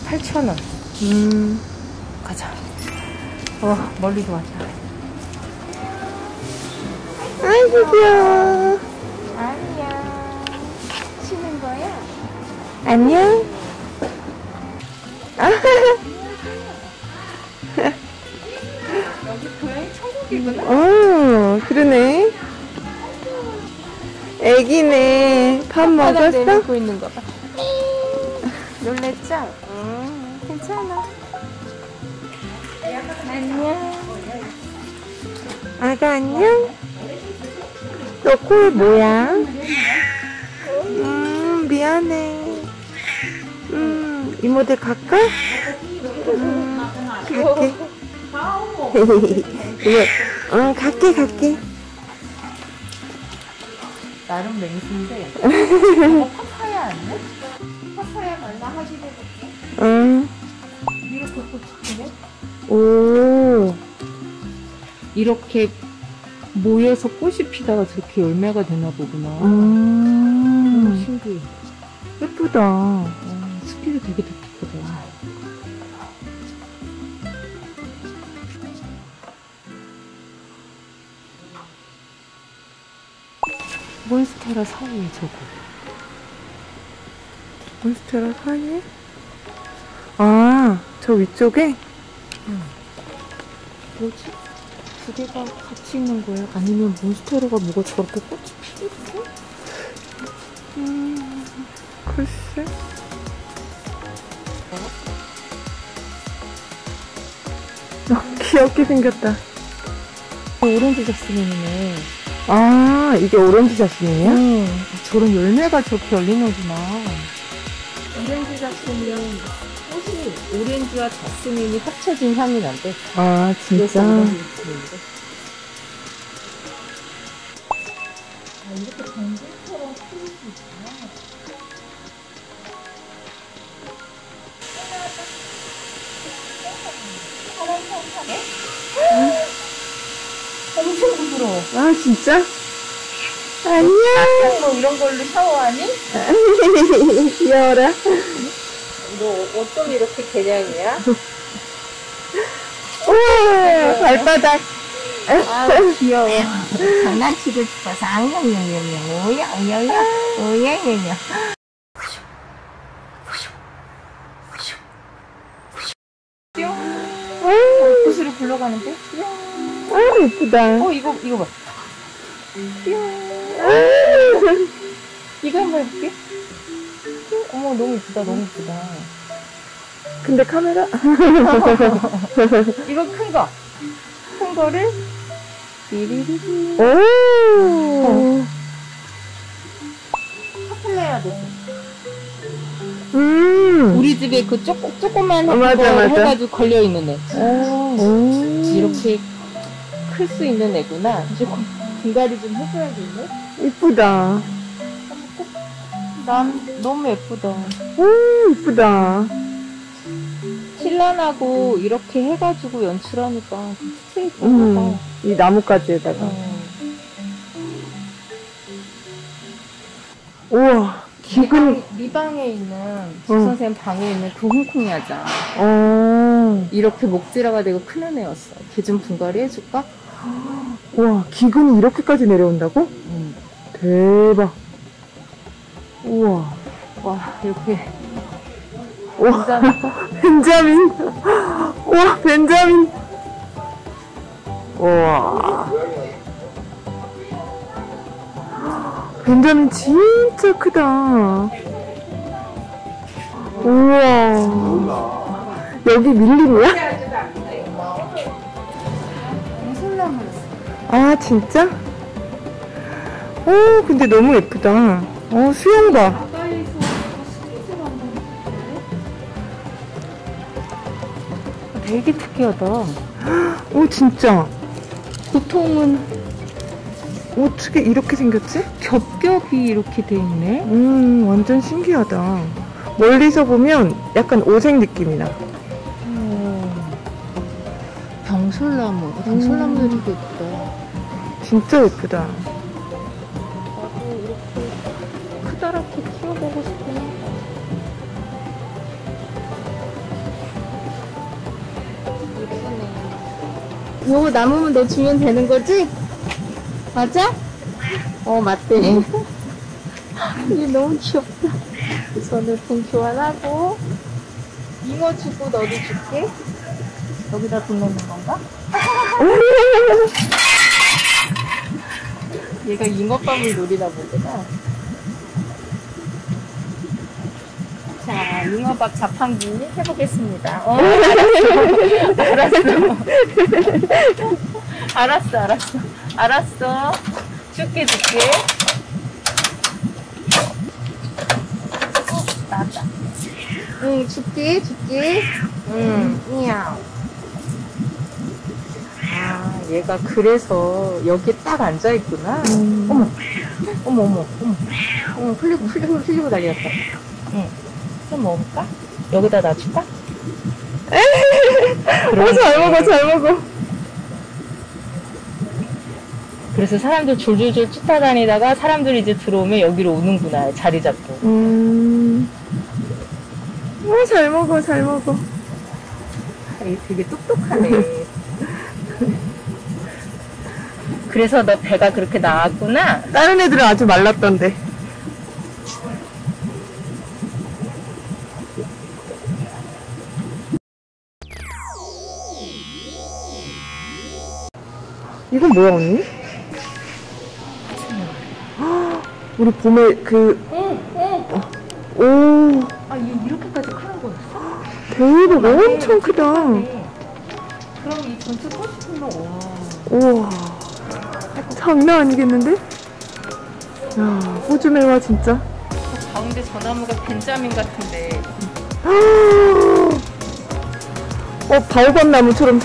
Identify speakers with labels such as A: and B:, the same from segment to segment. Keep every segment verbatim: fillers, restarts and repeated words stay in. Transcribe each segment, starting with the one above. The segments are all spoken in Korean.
A: 팔천 원. 음, 가자. 어, 멀리도 왔다.
B: 아이고 귀여워.
A: 안녕. 쉬는 거야?
B: 안녕.
A: 여기 고양이 천국이구나.
B: 어, 그러네. 애기네. 밥 먹었어?
A: 내밀고 있는 거 봐. 놀랬죠? 응, 괜찮아. 안녕.
B: 아가 안녕. 너 코 뭐야? 음, 미안해. 음, 이모들 갈까? 음, 갈게. 이모, 어, 갈게, 갈게.
A: 나름 맹수인데. 이거 파파야 아니야? 파파야 맞나 확인해볼게.
B: 응.
A: 이렇게 꽃이네?
B: 오.
A: 이렇게 모여서 꽃이 피다가 저렇게 열매가 되나 보구나.
B: 음.
A: 너무 신기해.
B: 예쁘다.
A: 어, 숲이도 되게 독특하다. 몬스테라 사이에 저거.
B: 몬스테라 사이에? 아, 저 위쪽에?
A: 응. 뭐지? 두 개가 같이 있는 거야? 아니면 몬스테라가 뭐가 저렇게 꽃이 피겠어?
B: 음, 글쎄. 너무 귀엽게 생겼다.
A: 오렌지 자스민이네.
B: 아, 이게 오렌지 자스민이야?
A: 응. 저런 열매가 저렇게 열리는구나. 오렌지 자스민은 꽃이 오렌지와 자스민이 합쳐진 향이 난대.
B: 아, 진짜?
A: 오렌지 자스민인데. 아, 이렇게 덩굴처럼 피울 수 있구나. 엄청 부드러워.
B: 아, 진짜? 안녕.
A: 뭐 이런 걸로 샤워하니?
B: 귀여워라.
A: 너 어쩜 이렇게 개냥이야?
B: 우와, 발바닥.
A: 아우 귀여워. 장난치고 싶어서 앙냥냥냥냥 오야오야오야 오야야야. 뿅. 구슬을 굴러가는데? 뿅.
B: 아, 예쁘다.
A: 어 이거 이거 봐. 뿅. 이거 한번 해볼게. 뿅. 어머 너무 이쁘다 너무 이쁘다.
B: 근데 카메라?
A: 이거 큰 거. 큰 거를 띠리리리.
B: 오.
A: 파플레야 돼.
B: 음.
A: 우리 집에 그 조금 조그만
B: 어,
A: 거
B: 맞아, 맞아.
A: 해가지고 걸려 있는 애.
B: 오.
A: 이렇게 클 수 있는 애구나. 조금 분갈이 좀 해줘야겠네.
B: 이쁘다.
A: 난 너무 예쁘다.
B: 오, 이쁘다.
A: 신란하고 이렇게 해가지고 연출하니까 진짜 예쁘다.
B: 음, 이 나뭇가지에다가.
A: 어.
B: 우와, 기근.
A: 네 방에 있는 주 선생님 방에 있는 그 홍콩 야자.
B: 어.
A: 이렇게 목질화가 되고 크는 애였어. 걔 좀 분갈이 해줄까?
B: 우와, 기근이 이렇게까지 내려온다고?
A: 응.
B: 대박. 우와.
A: 와 이렇게.
B: 우와. 벤자민. 우와, 벤자민. 우와. 벤자민 진짜 크다. 우와. 여기 밀림이야? 아, 진짜? 오, 근데 너무 예쁘다. 어, 수영 봐.
A: 되게 특이하다.
B: 오, 진짜.
A: 보통은
B: 어떻게 이렇게 생겼지?
A: 겹겹이 이렇게 돼 있네.
B: 음, 완전 신기하다. 멀리서 보면 약간 오색 느낌이 나.
A: 병솔나무. 병솔나무도 되게 예쁘다.
B: 진짜 예쁘다.
A: 나도 이렇게 크다랗게 키워보고 싶구나. 요거 남으면 너 주면 되는 거지? 맞아? 어, 맞대. 이게 너무 귀엽다. 손을폰 교환하고, 잉어 주고 너도 줄게. 여기다 돈 넣는 건가? 얘가 잉어빵을 노리나 보구나. 자, 잉어밥 자판기 해보겠습니다. 어, 알았어. 알았어. 알았어, 알았어. 알았어. 줄게, 줄게. 어, 나왔다. 응, 줄게, 줄게. 응, 이야. 아, 얘가 그래서 여기 딱 앉아있구나. 음. 어머, 어머, 어머, 어머. 어, 흘리고, 흘리고, 흘리고 날렸다. 응. 좀 먹을까? 여기다 놔줄까?
B: 어, 잘 먹어, 잘 먹어.
A: 그래서 사람들 줄줄줄 쫓아다니다가 사람들이 이제 들어오면 여기로 오는구나, 자리 잡고.
B: 음. 어, 잘 먹어, 잘 먹어.
A: 얘 되게 똑똑하네. 그래서 너 배가 그렇게 나왔구나?
B: 다른 애들은 아주 말랐던데. 이건 뭐야, 언니? 우리 봄에 그,
A: 응, 응.
B: 오,
A: 아, 얘 이렇게까지 크는 거였어?
B: 대박, 엄청 크다.
A: 그럼 이 전체 꽃이 와.
B: 우와, 장난 아니겠는데? 야, 호주매화 진짜.
A: 가운데 저 나무가 벤자민 같은데.
B: 어, 발관나무처럼.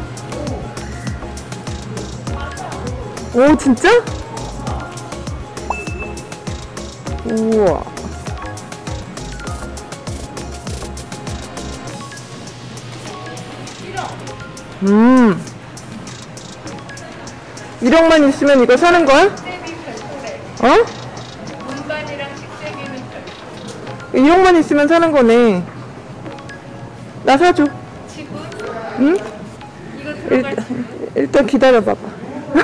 B: 오, 진짜? 우와. 음. 일억만 있으면 이거 사는 거야? 어?
A: 운반이랑 식세기는
B: 일억만 있으면 사는 거네. 나 사줘.
A: 지금?
B: 응?
A: 이거 들어갈
B: 일단, 일단 기다려봐봐.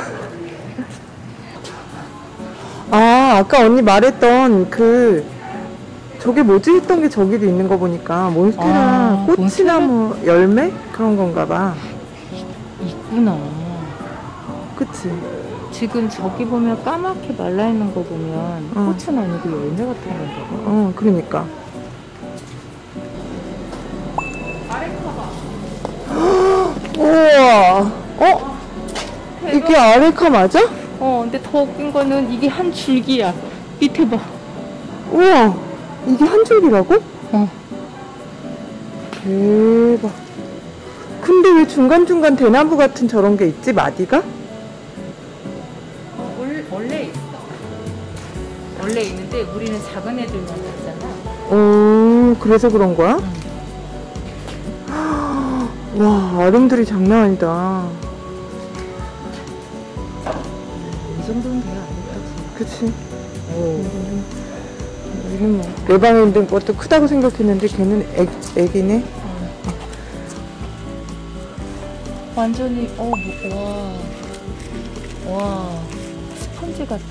B: 아, 아까 언니 말했던 그 저게 뭐지 했던 게 저기도 있는 거 보니까 몬스테라
A: 아,
B: 꽃이나무 열매? 그런 건가 봐.
A: 있구나.
B: 그치?
A: 지금 저기 보면 까맣게 말라있는 거 보면
B: 어.
A: 꽃은 아니고 열매 같은 건가 봐.
B: 어, 그러니까. 우와. 어? 이게 아레카 맞아?
A: 어, 근데 더 웃긴 거는 이게 한 줄기야. 밑에 봐.
B: 우와. 이게 한 줄기라고?
A: 어.
B: 대박. 근데 왜 중간중간 대나무 같은 저런 게 있지? 마디가?
A: 원래, 원래 있어. 원래 있는데 우리는 작은 애들만 봤잖아.
B: 오, 그래서 그런 거야? 와, 아름들이 장난 아니다.
A: 이 정도는 돼야 아닐까?
B: 그치?
A: 오.
B: 얘는 뭐, 내 방에 있는 것도 크다고 생각했는데 걔는 애, 애기네?
A: 완전히, 어, 뭐, 와. 와. 스펀지 같아.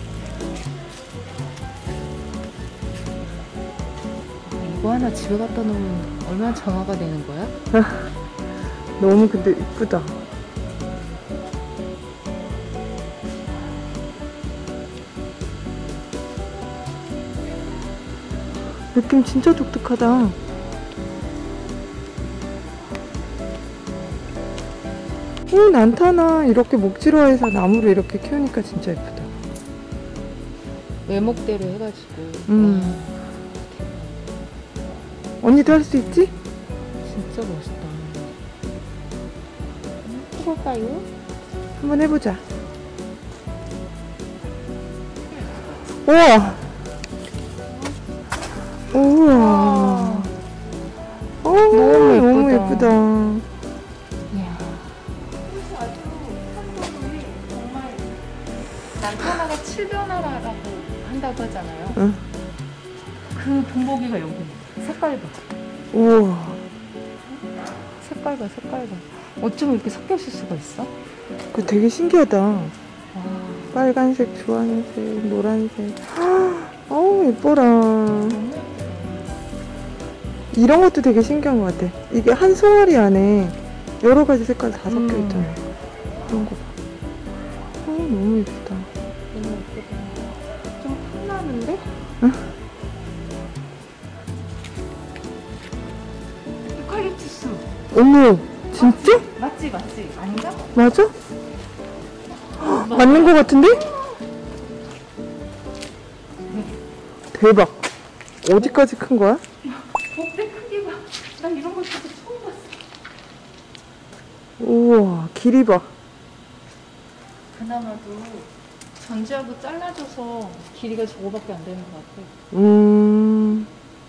A: 이거 하나 집에 갖다 놓으면 얼마나 정화가 되는 거야?
B: 너무 근데 이쁘다. 느낌 진짜 독특하다. 오, 난타나 이렇게 목지로해서 나무를 이렇게 키우니까 진짜 예쁘다.
A: 외목대로 해가지고.
B: 음. 언니도 할 수 있지?
A: 진짜 멋있다. 해볼까요?
B: 한번 해보자. 우와! 우와! 어,
A: 너무
B: 너무
A: 예쁘다.
B: 예쁘다.
A: 이야. 난타나가 칠변화라고 한다고 하잖아요.
B: 응.
A: 그 본보기가 여기. 색깔 봐.
B: 우와.
A: 색깔 봐, 색깔 봐. 어쩜 이렇게 섞여 있을 수가 있어?
B: 그 되게 신기하다.
A: 와.
B: 빨간색, 주황색, 노란색. 어우, 예뻐라. 이런 것도 되게 신기한 것 같아. 이게 한 송아리 안에 여러 가지 색깔 다 섞여
A: 음.
B: 있잖아. 그런 거 봐. 어, 너무 예쁘다.
A: 너무 예쁘다. 좀 탐나는데? 유칼립투스.
B: 어머, 진짜?
A: 맞지, 맞지. 아닌가?
B: 맞아? 맞는 것 같은데? 대박. 어디까지 큰 거야?
A: 복대 크기 봐. 나 이런 거 진짜 처음 봤어.
B: 우와, 길이 봐.
A: 그나마도 전지하고 잘라줘서 길이가 저거밖에 안 되는 것 같아.
B: 음,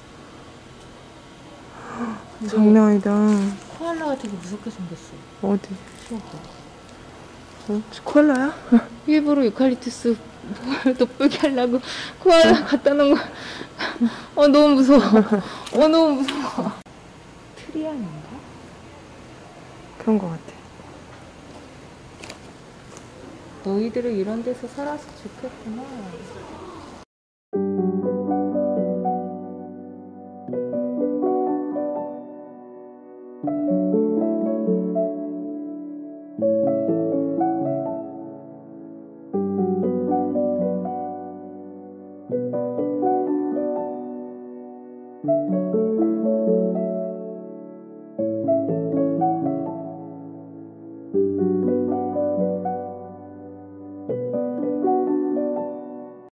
A: 근데
B: 장난 아니다.
A: 코알라가 되게 무섭게 생겼어.
B: 어디?
A: 추워봐.
B: 어, 코알라야?
A: 일부러 유칼립투스 돋보게 하려고 코알라 갖다 놓은 거. 어, 너무 무서워. 어, 너무 무서워. 트리안인가?
B: 그런 것 같아.
A: 너희들은 이런 데서 살아서 좋겠구나.